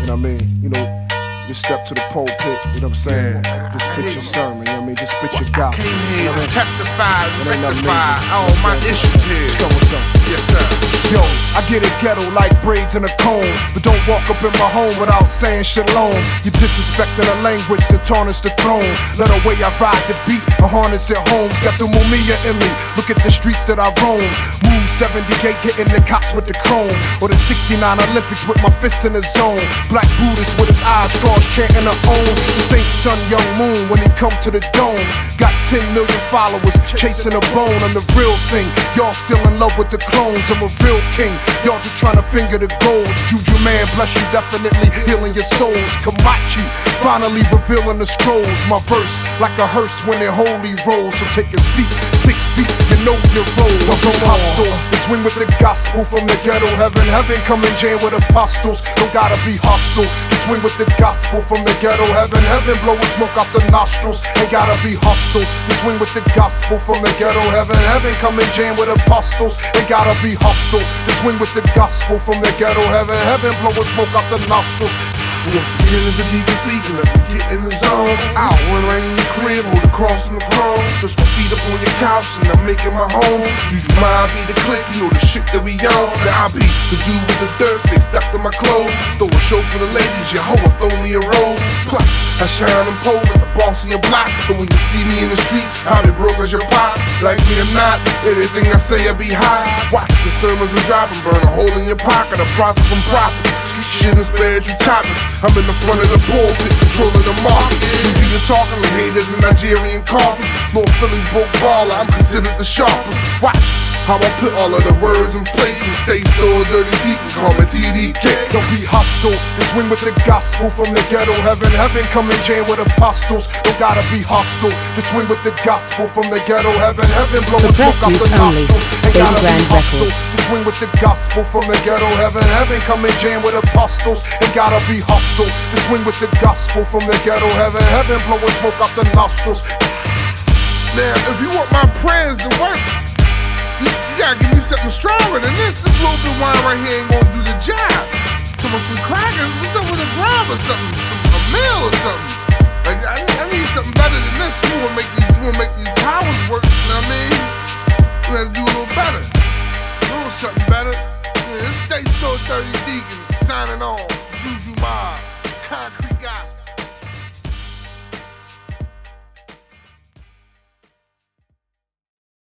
know what I mean? You know, just step to the pulpit, you know what I'm saying? Just spit your sermon, you know what I mean? Just spit your gospel. I came here to testify, It ain't nothing rectify new. all my issues here. Let's go with something. Yes, sir. Yo, I get it ghetto like braids in a comb, but don't walk up in my home without saying shalom. You disrespecting the language to tarnish the throne. Let the way I ride the beat, a harness at homes. Got the Mumia in me, look at the streets that I roam. Move 78, hitting the cops with the chrome. Or the 69 Olympics with my fists in the zone. Black Buddhist with his eyes crossed, chanting her own. This ain't Sun Young Moon when he come to the dome. Got 10 million followers, chasing a bone. I'm the real thing, y'all still in love with the clones. I'm a real king, y'all just trying to finger the goals. Juju man, bless you, definitely healing your souls. Kamachi, finally revealing the scrolls. My verse, like a hearse when it holy rolls. So take a seat, 6 feet, you know your role. Welcome hostile, swing with the gospel from the ghetto. Heaven, come in jam with apostles. Don't gotta be hostile, swing with the gospel from the ghetto. Heaven, blowing smoke out the nostrils. Ain't gotta be hostile, swing with the gospel from the ghetto. Heaven, come in jam with apostles. Ain't gotta be hostile, swing with the gospel from the ghetto. Heaven, blowing smoke out the nostrils. Once again as the deacon speaking, let me get in the zone. Out when rain in the crib, hold the cross in the throne. Stretch my feet up on your couch and I'm making my home. Use your mind, be the click, you know the shit that we on. Now I be the dude with the dirt, stay stuck to my clothes. Throw a show for the ladies, your hoe will throw me a rose. Plus, I shine and pose like the boss in your block. But when you see me in the streets, I'll be broke as your pot. Like me or not, anything I say I'll be high. Watch the sermons we drop and burn a hole in your pocket. A profit from profits, street shit and spared you topics. I'm in the front of the pulpit, controlling the market. Juju, you're talking to haters and Nigerian carpets. North Philly broke baller, I'm considered the sharpest. Watch how I put all of the words in place and Statestore, dirty deep and call me TD Kicks. Don't be hostile, swing with the gospel from the ghetto. Heaven, come in jam with apostles. Don't gotta be hostile, swing with the gospel from the ghetto. Heaven, blowing smoke out the nostrils. Ain't gotta be hostile, swing with the gospel from the ghetto. Heaven, come in jam with apostles. Ain't gotta be hostile, swing with the gospel from the ghetto. Heaven, blowing smoke out the nostrils. Now, if you want my prayers to work, you gotta give me something stronger than this. This little bit of wine right here ain't gonna do the job. Some crackers, what's up with a grub or something? A meal or something? Like I need something better than this. We wanna make these powers work. You know what I mean? We gotta do a little better, a little something better. Yeah, it's Statestore 30 Deacon signing on. Juju Mob, Concrete.